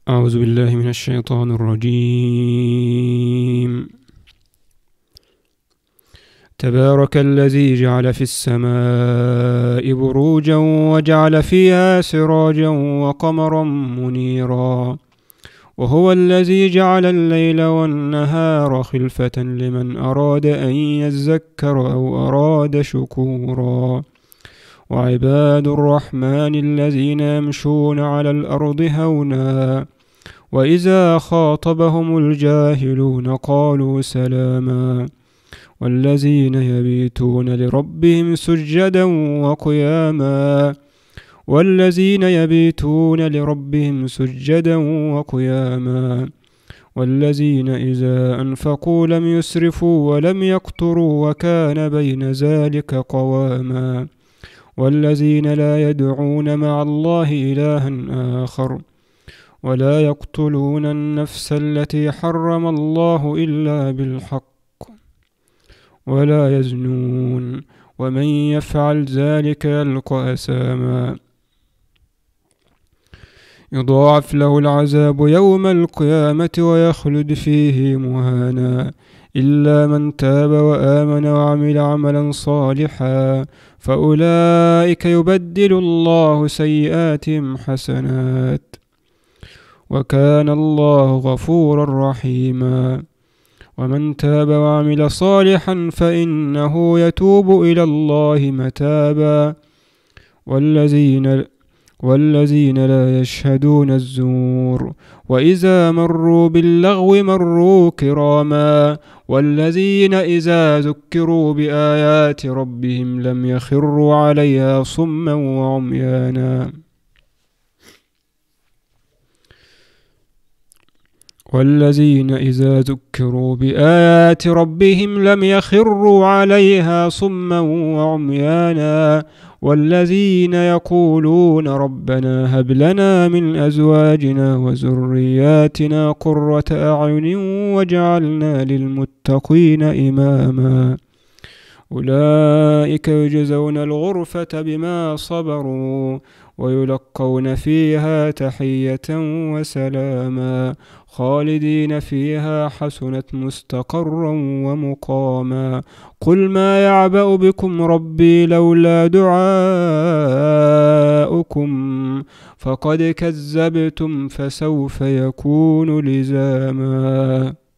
أعوذ بالله من الشيطان الرجيم. تبارك الذي جعل في السماء بروجا وجعل فيها سراجا وقمرا منيرا، وهو الذي جعل الليل والنهار خلفة لمن أراد أن يذكر أو أراد شكورا. وعباد الرحمن الذين يمشون على الأرض هونا وإذا خاطبهم الجاهلون قالوا سلاما. والذين يبيتون لربهم سجدا وقياما والذين إذا أنفقوا لم يسرفوا ولم يقتروا وكان بين ذلك قواما. والذين لا يدعون مع الله إلها آخر ولا يقتلون النفس التي حرم الله إلا بالحق ولا يزنون، ومن يفعل ذلك يلقى أثاما يضاعف له العذاب يوم القيامة ويخلد فيه مهانا، إلا من تاب وآمن وعمل عملا صالحا فأولئك يبدل الله سيئاتهم حسنات وكان الله غفورا رحيما. ومن تاب وعمل صالحا فإنه يتوب إلى الله متابا. والذين لا يشهدون الزور وإذا مروا باللغو مروا كراما. والذين إذا ذكروا بآيات ربهم لم يخروا عليها صما وعميانا. والذين إذا ذكروا بآيات ربهم لم يخروا عليها صما وعميانا. والذين يقولون ربنا هب لنا من أزواجنا وذرياتنا قرة أعين واجعلنا للمتقين إماما. أولئك يجزون الغرفة بما صبروا ويلقون فيها تحية وسلاما خالدين فيها حسنت مستقرا ومقاما. قل ما يعبأ بكم ربي لولا دعاؤكم فقد كذبتم فسوف يكون لزاما.